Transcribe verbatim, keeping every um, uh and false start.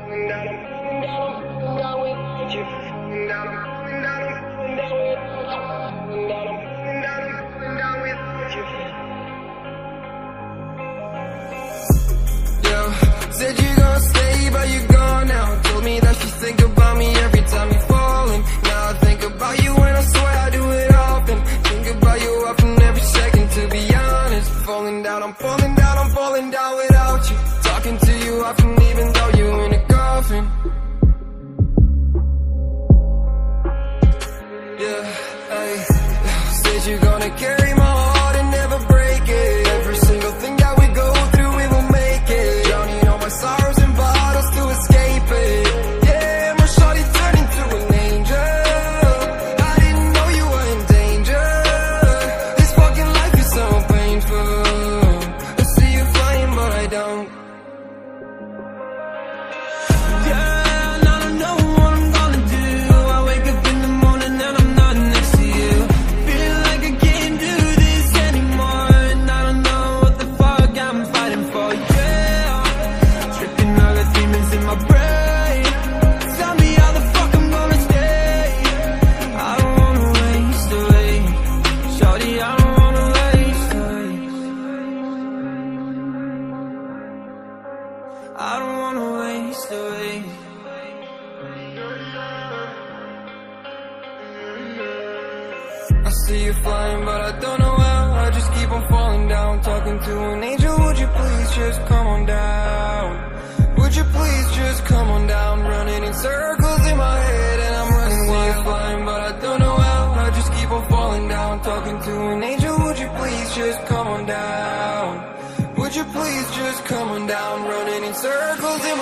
Said you gonna stay, but you gone now. Told me that you think about me every time you're falling. Now I think about you and I swear I do it often. Think about you often every second, to be honest. Falling down, I'm falling down, I'm falling down without you. Talking to you often even though you're in a coffin. Yeah, hey. Said you're gonna carry my heart and never break it. Every single thing that we go through, we will make it. Drowning all my sorrows in bottles to escape it. Yeah, my shawty turned into an angel. I didn't know you were in danger. This fucking life is so painful. I see you flying but I don't. Yeah, and I don't know what I'm gonna do. I wake up in the morning and I'm not next to you. Feeling like I can't do this anymore. And I don't know what the fuck I'm fighting for. Yeah, tripping all the demons in my brain. Tell me how the fuck I'm gonna stay. I don't wanna waste away. Shawty, I don't wanna waste away. I don't wanna waste away. I see you flying, but I don't know how. I just keep on falling down. Talking to an angel, would you please just come on down? Would you please just come on down? Running in circles in my head and I'm running while you're flying, but I don't know how. I just keep on falling down. Talking to an angel, would you please just come on down? Would you please just come on down? Running in circles in